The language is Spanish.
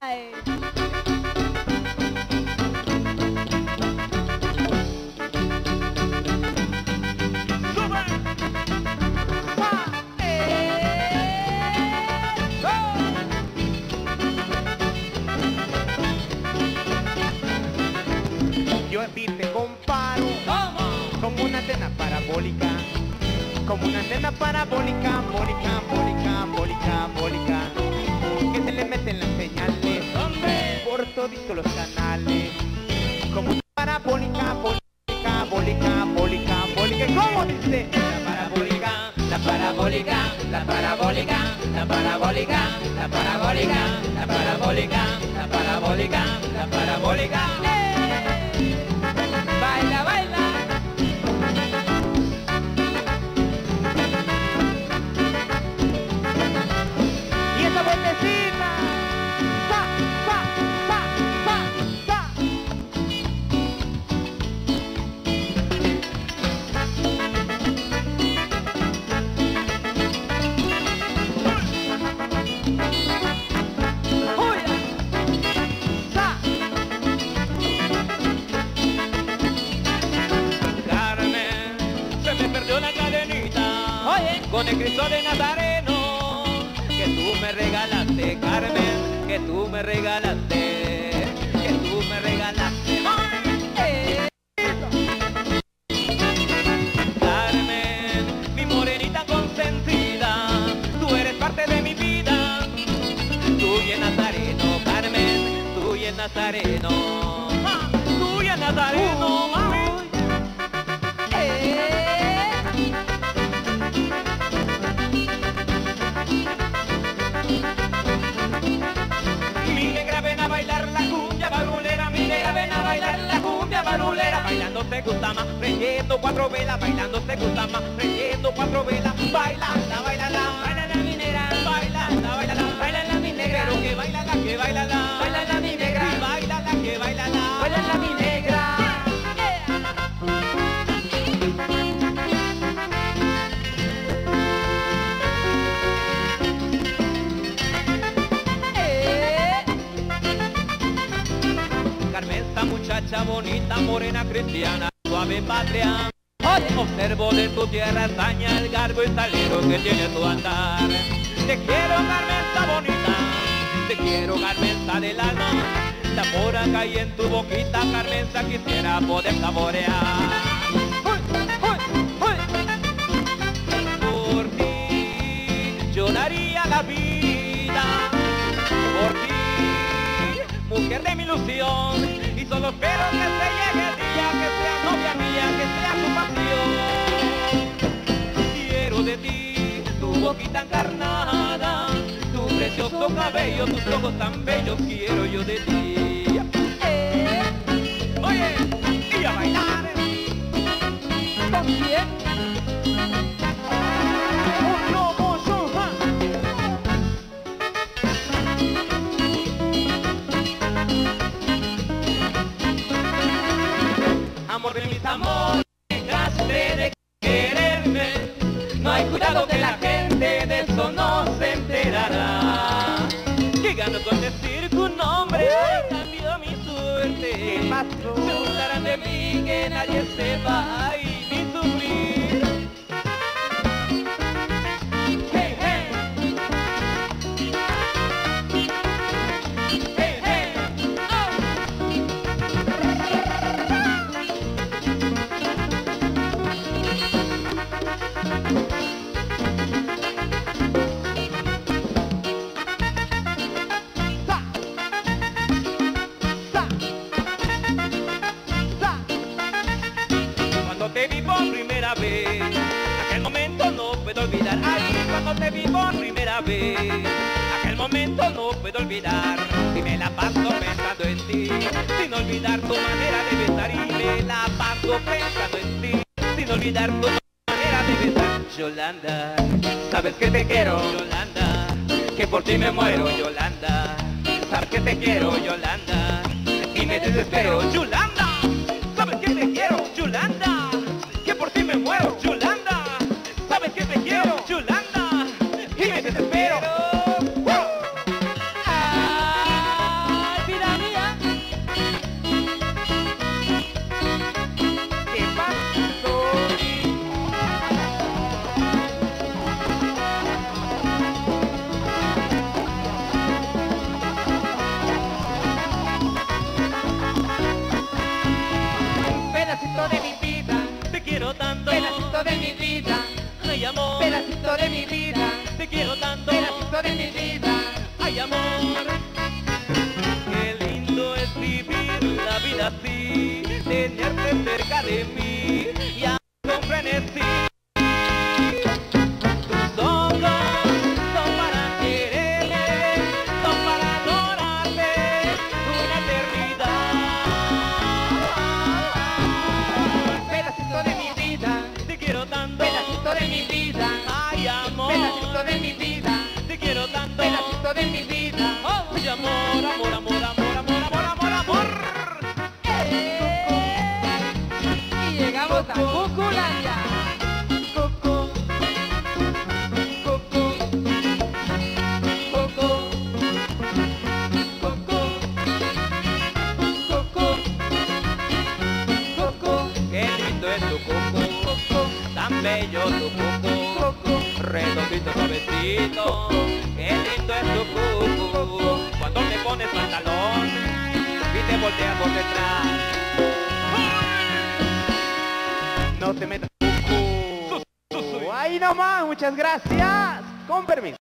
Yo a ti te comparo como una antena parabólica, como una antena parabólica, bólica, bólica, bólica, bólica, que se le meten las señales por toditos los canales, como una parabólica, bólica, bólica, bólica, bólica. ¿Cómo dice? La parabólica, la parabólica, la parabólica, la parabólica, la parabólica, la parabólica, la parabólica, la parabólica. Baila, baila. Y esa vueltecita. Pa, pa, pa, pa, pa. Con el Cristo de Nazareno que tú me regalaste, Carmen, que tú me regalaste, que tú me regalaste. Carmen, mi morenita consentida, tú eres parte de mi vida, tú y el Nazareno, Carmen, tú y el Nazareno, tú y el Nazareno, mami. Bailando te gusta más, prendiendo 4 velas, bailando te gusta más, prendiendo 4 velas, bailala, bailala, bailala mi negra, bailala, bailala, bailala mi negra, pero que bailala, bailala mi negra, y bailala, que bailala, bailala mi negra. Carmen, esta muchacha bonita, morena cristiana, suave patria. Observo de tu tierra hazaña, el garbo y salero que tiene tu andar. Te quiero, Carmen, esta bonita, te quiero, Carmen, esta del alma. La pora cae en tu boquita, Carmen, esta quisiera poder saborear. Por ti yo daría la vida, por ti, mujer de mi ilusión, y solo espero que se llegue el día, que sea novia mía, que sea tu pasión. Quiero de ti tu boquita encarnada, tu precioso cabello, tus ojos tan bellos, quiero yo de ti. Oye, y a bailar. ¿Con quién? Amor de mis amores, dejaste de quererme. No hay cuidado que la gente de eso no se enterará. Que gano con decir tu nombre, cambió mi suerte. ¿Qué pasó? Se burlarán de mí, que nadie sepa y mi sufrir. Hey, hey. Hey, hey. Cuando te vi por primera vez, aquel momento no puedo olvidar. Ay, cuando te vi por primera vez, aquel momento no puedo olvidar. Y me la paso pensando en ti, sin olvidar tu manera de besar. Y me la paso pensando en ti, sin olvidar tu manera de besar. Yolanda, sabes que te quiero, Yolanda, que por ti me muero, Yolanda. Sabes que te quiero, Yolanda, y me desespero, Yolanda. Sabes que te quiero, Yolanda, que por ti me muero, Yolanda. Sabes que te quiero, Yolanda, y me desespero. pedacito de mi vida. Ay, amor, qué lindo es vivir la vida así, tenerte cerca de mí y a con frenesí. Tus ojos son para quererme, son para adorarte una eternidad. Pedacito de mi vida, Te quiero tanto, pedacito de mi vida, ay, amor, pedacito de mi vida, te quiero tanto, pedacito de mi vida. ay, amor, amor, amor, amor, amor, amor, amor, amor. Y llegamos a Cuculandia. Cucu, cucu, cucu, cucu, cucu, cucu, Qué lindo es tu cucú, cucu, tan bello tu cucú, cucu. redondito, suavecito. Qué lindo es tu cucú, cuando te pones pantalón y te volteas por detrás. No te metas cucú. Ahí nomás, muchas gracias. Con permiso.